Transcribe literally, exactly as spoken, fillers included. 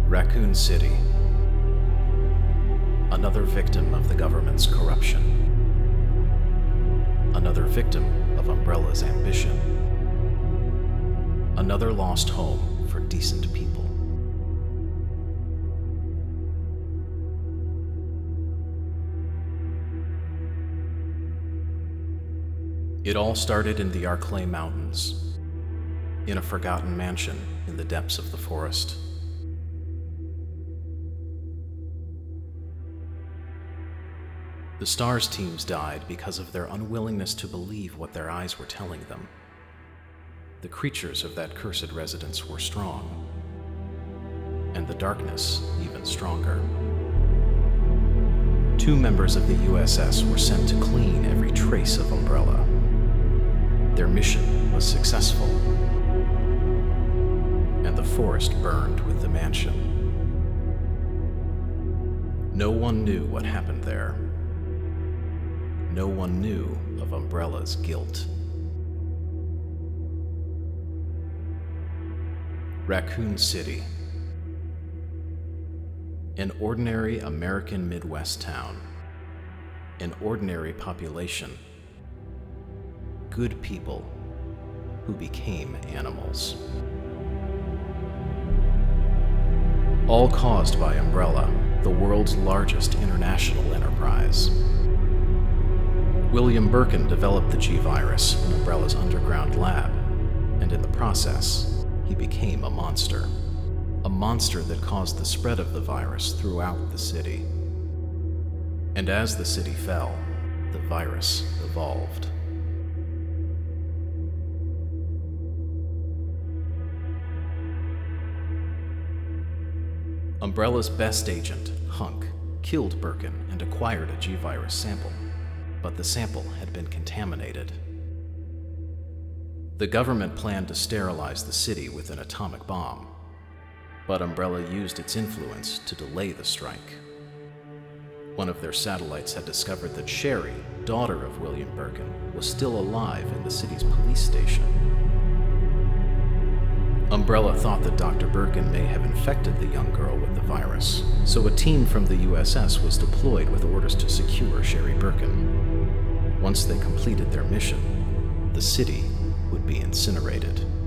Raccoon City. Another victim of the government's corruption. Another victim of Umbrella's ambition. Another lost home for decent people. It all started in the Arklay Mountains, in a forgotten mansion in the depths of the forest. The STARS teams died because of their unwillingness to believe what their eyes were telling them. The creatures of that cursed residence were strong, and the darkness even stronger. Two members of the U S S were sent to clean every trace of Umbrella. Their mission was successful, and the forest burned with the mansion. No one knew what happened there. No one knew of Umbrella's guilt. Raccoon City. An ordinary American Midwest town. An ordinary population. Good people who became animals. All caused by Umbrella, the world's largest international enterprise. William Birkin developed the G-Virus in Umbrella's underground lab, and in the process, he became a monster. A monster that caused the spread of the virus throughout the city. And as the city fell, the virus evolved. Umbrella's best agent, Hunk, killed Birkin and acquired a G-Virus sample. But the sample had been contaminated. The government planned to sterilize the city with an atomic bomb, but Umbrella used its influence to delay the strike. One of their satellites had discovered that Sherry, daughter of William Birkin, was still alive in the city's police station. Umbrella thought that Doctor Birkin may have infected the young girl with the virus, so a team from the U S S was deployed with orders to secure Sherry Birkin. Once they completed their mission, the city would be incinerated.